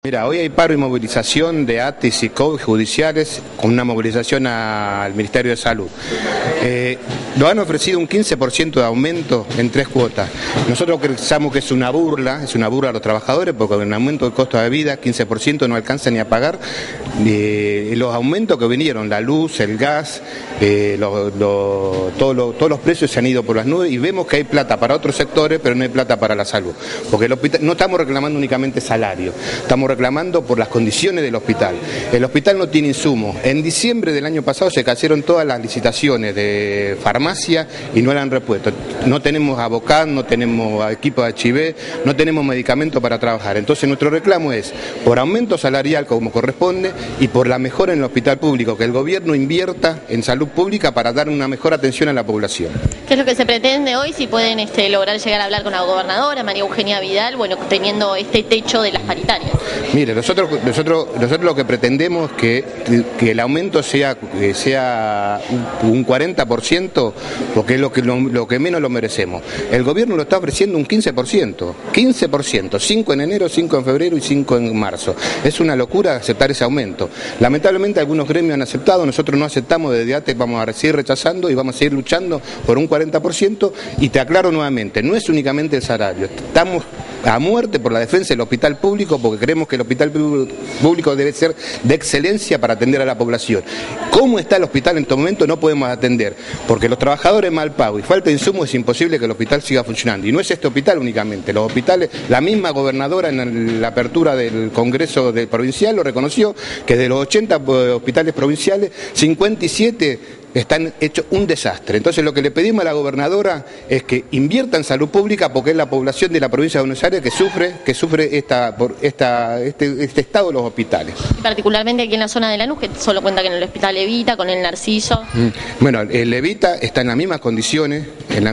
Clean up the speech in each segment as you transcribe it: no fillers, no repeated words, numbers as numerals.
Mira, hoy hay paro y movilización de ATE y SICOB judiciales con una movilización al Ministerio de Salud. Nos han ofrecido un 15% de aumento en 3 cuotas. Nosotros pensamos que es una burla a los trabajadores porque con el aumento del costo de vida, 15% no alcanza ni a pagar los aumentos que vinieron, la luz, el gas, todos los precios se han ido por las nubes y vemos que hay plata para otros sectores, pero no hay plata para la salud. Porque el hospital, no estamos reclamando únicamente salario, estamos reclamando por las condiciones del hospital. El hospital no tiene insumos. En diciembre del año pasado se cayeron todas las licitaciones de farmacia y no eran repuestos. No tenemos Abocan, no tenemos equipo de HIV, no tenemos medicamentos para trabajar. Entonces nuestro reclamo es por aumento salarial como corresponde y por la mejora en el hospital público, que el gobierno invierta en salud pública para dar una mejor atención a la población. ¿Qué es lo que se pretende hoy? Si pueden lograr llegar a hablar con la gobernadora, María Eugenia Vidal, bueno, teniendo este techo de las paritarias. Mire, nosotros lo que pretendemos es que el aumento sea un 40%, porque es lo que menos lo merecemos. El gobierno lo está ofreciendo un 15%, 5 en enero, 5 en febrero y 5 en marzo. Es una locura aceptar ese aumento. Lamentablemente algunos gremios han aceptado, nosotros no aceptamos, desde ATE vamos a seguir rechazando y vamos a seguir luchando por un 40%, y te aclaro nuevamente, no es únicamente el salario, estamos a muerte por la defensa del hospital público, porque creemos que el hospital público debe ser de excelencia para atender a la población. ¿Cómo está el hospital en este momento? No podemos atender, porque los trabajadores mal pagos y falta de insumos es imposible que el hospital siga funcionando. Y no es este hospital únicamente, los hospitales, la misma gobernadora en la apertura del Congreso Provincial lo reconoció, que de los 80 hospitales provinciales, 57 están hechos un desastre. Entonces lo que le pedimos a la gobernadora es que invierta en salud pública, porque es la población de la provincia de Buenos Aires que sufre este estado de los hospitales. Y particularmente aquí en la zona de Lanús, que solo cuenta con el Hospital Evita, con el Narciso. Bueno, el Evita está en las mismas condiciones,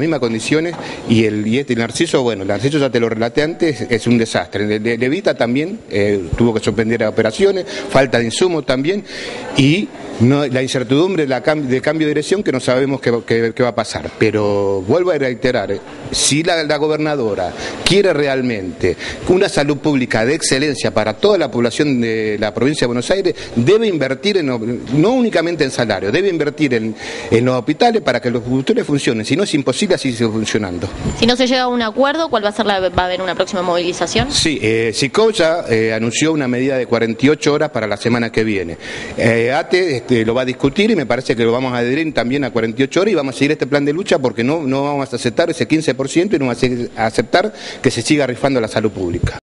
y el Narciso, bueno, el Narciso ya te lo relaté antes, es un desastre. El Evita también tuvo que suspender operaciones, falta de insumos también, y la incertidumbre de cambio de dirección, que no sabemos qué va a pasar. Pero vuelvo a reiterar, si la gobernadora quiere realmente una salud pública de excelencia para toda la población de la provincia de Buenos Aires, debe invertir no únicamente en salario, debe invertir en los hospitales para que los hospitales funcionen. Si no, es imposible así seguir funcionando. Si no se llega a un acuerdo, ¿cuál va a ser va a haber una próxima movilización? Sí, SICOB ya anunció una medida de 48 horas para la semana que viene. ATE lo va a discutir y me parece que lo vamos a adherir también a 48 horas, y vamos a seguir este plan de lucha, porque no vamos a aceptar ese 15% y no vamos a aceptar que se siga rifando la salud pública.